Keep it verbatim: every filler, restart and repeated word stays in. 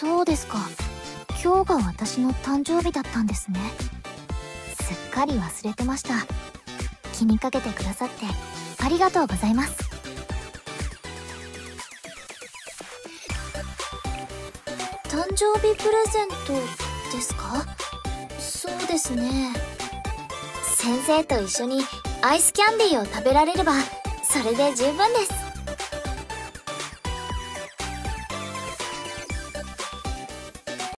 そうですか。今日が私の誕生日だったんですね。すっかり忘れてました。気にかけてくださってありがとうございます。誕生日プレゼントですか？そうですね。先生と一緒にアイスキャンディーを食べられればそれで十分です。